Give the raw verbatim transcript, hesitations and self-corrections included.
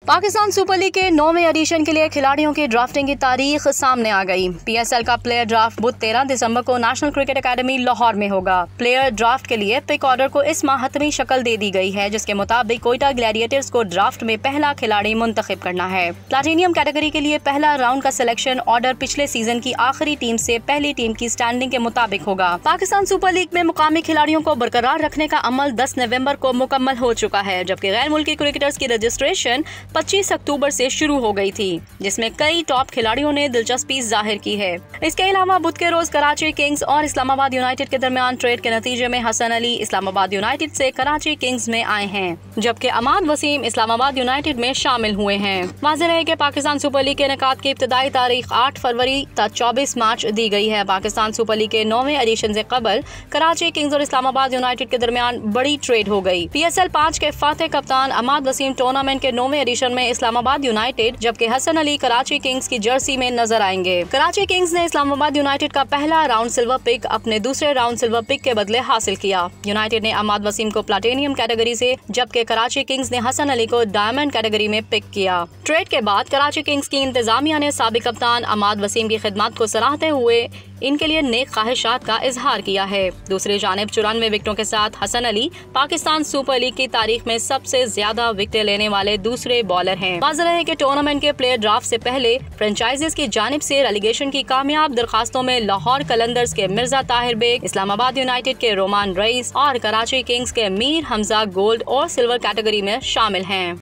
Pakistan Super league के नौवें addition के लिए खिलाड़ियों की ड्राफ्टिंग की तारीख सामने आ गई। पीएसएल का प्लेयर ड्राफ्ट बुध तेरह दिसंबर को नेशनल क्रिकेट एकेडमी लाहौर में होगा। प्लेयर ड्राफ्ट के लिए पिक ऑर्डर को इस माह हतमी शक्ल दे दी गई है, जिसके मुताबिक कोयटा ग्लैडिएटर्स को ड्राफ्ट में पहला खिलाड़ी मुंतखब करना है। प्लाटिनियम कैटेगरी के लिए पहला राउंड का सिलेक्शन ऑर्डर पिछले सीजन की आखिरी टीम से पहली टीम की स्टैंडिंग के मुताबिक होगा। पाकिस्तान सुपर लीग में मुकामी खिलाड़ियों को बरकरार रखने का अमल दस नवम्बर को मुकम्मल हो चुका है, जबकि गैर मुल्की क्रिकेटर्स की रजिस्ट्रेशन पच्चीस अक्टूबर से शुरू हो गई थी, जिसमें कई टॉप खिलाड़ियों ने दिलचस्पी जाहिर की है। इसके अलावा बुध के रोज कराची किंग्स और इस्लामाबाद यूनाइटेड के दरमियान ट्रेड के नतीजे में हसन अली इस्लामाबाद यूनाइटेड से कराची किंग्स में आए हैं, जबकि अमाद वसीम इस्लामाबाद यूनाइटेड में शामिल हुए हैं। वाज़ेह है कि पाकिस्तान सुपर लीग के इनेकाद की इब्तदाई तारीख आठ फरवरी तक चौबीस मार्च दी गई है। पाकिस्तान सुपर लीग के नौवें एडिशन से कबल कराची किंग्स और इस्लामाबाद यूनाइटेड के दरमियान बड़ी ट्रेड हो गई। पीएसएल पाँच के फातेह कप्तान अमाद वसीम टूर्नामेंट के नौवें एडिशन में इस्लामाबाद यूनाइटेड, जबकि हसन अली कराची किंग्स की जर्सी में नजर आएंगे। कराची किंग्स ने इस्लामाबाद यूनाइटेड का पहला राउंड सिल्वर पिक अपने दूसरे राउंड सिल्वर पिक के बदले हासिल किया। यूनाइटेड ने अमाद वसीम को प्लाटिनियम कैटेगरी से, जबकि कराची किंग्स ने हसन अली को डायमंड कैटेगरी में पिक किया। ट्रेड के बाद कराची किंग्स की इंतजामिया ने साबिक कप्तान अमाद वसीम की खिदमत को सराहते हुए इनके लिए नेक ख्वाहिशात का इजहार किया है। दूसरी जानिब चौरानवे विकेटों के साथ हसन अली पाकिस्तान सुपर लीग की तारीख में सबसे ज्यादा विकेट लेने वाले दूसरे बॉलर हैं। वाज़ेह है कि टूर्नामेंट के प्लेयर ड्राफ्ट से पहले फ्रेंचाइजीज की जानिब से रेलीगेशन की कामयाब दरखास्तों में लाहौर कलंदर्स के मिर्जा ताहिर बेग, इस्लामाबाद यूनाइटेड के रोमान रईस और कराची किंग्स के मीर हमजा गोल्ड और सिल्वर कैटेगरी में शामिल हैं।